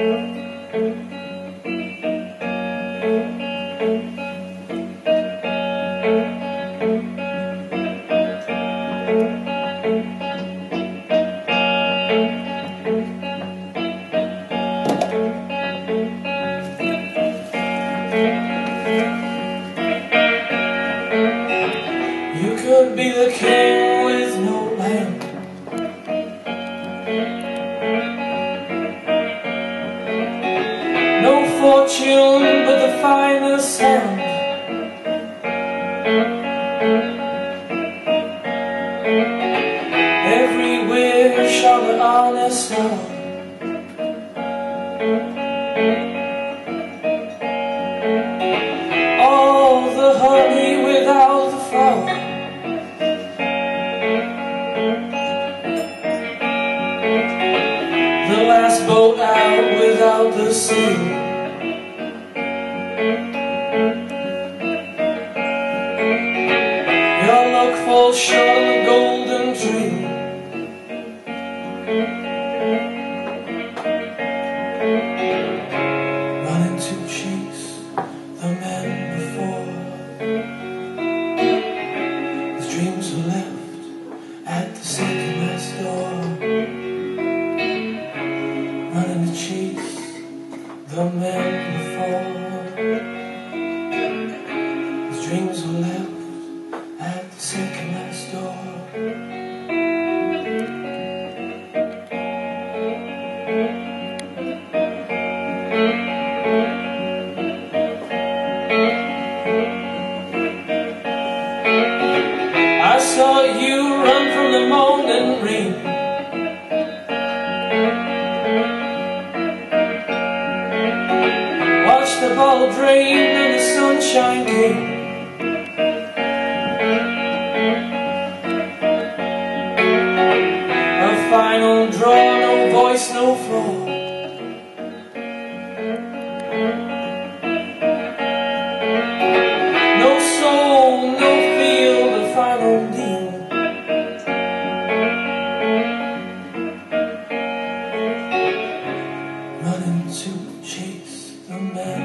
You could be the king with no land, no fortune but the finest hand. Every wish of an honest love. All the honey without the flower. The last boat out without the sea. Your luck falls short of the golden tree. Running to chase the men before. His dreams were left at the second last door. Running to chase the men before. His dreams were left at the second last door. I saw you run from the mountain rain. Watch the bottle drain and the sunshine came. A final draw, no voice, no flow. No soul, no feel, the final deal. Running to chase the man